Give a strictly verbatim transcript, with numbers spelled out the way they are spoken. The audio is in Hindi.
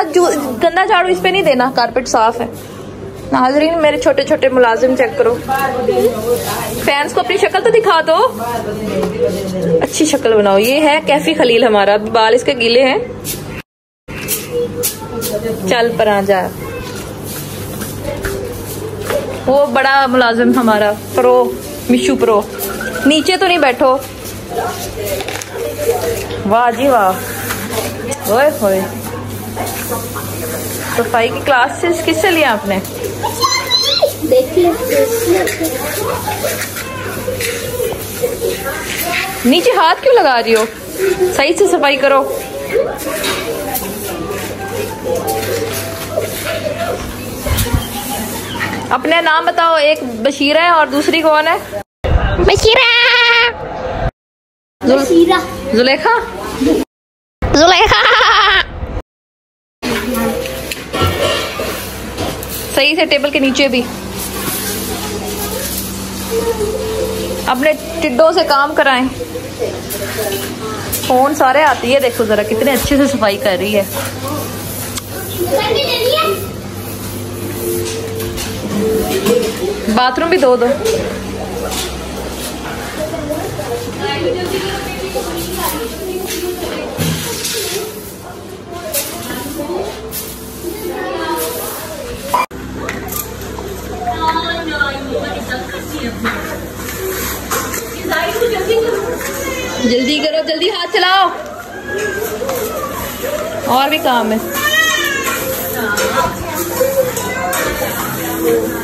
गंदा गंदा झाड़ू इस पे नहीं देना, कारपेट साफ है। नाज़रीन मेरे छोटे छोटे मुलाजिम चेक करो। फैंस को अपनी शक्ल तो दिखा दो, अच्छी शक्ल बनाओ। ये है कैफी खलील हमारा, बाल इसके गीले हैं। चल पर आ जा। वो बड़ा मुलाजिम हमारा प्रो, मिशू प्रो, नीचे तो नहीं बैठो। वाह जी वाह, ओए होए। सफाई की क्लासेस किससे लिया आपने? नीचे हाथ क्यों लगा रही हो? सही से सफाई करो। अपने नाम बताओ। एक बशीरा है और दूसरी कौन है? बशीरा। जुल, जुलेखा। जुलेखा। सही से टेबल के नीचे भी। अपने टिड्डों से काम कराएं। फोन सारे आती है, देखो जरा कितने अच्छे से सफाई कर रही है। बाथरूम भी धो दो। जल्दी करो, जल्दी हाथ चलाओ, और भी काम है।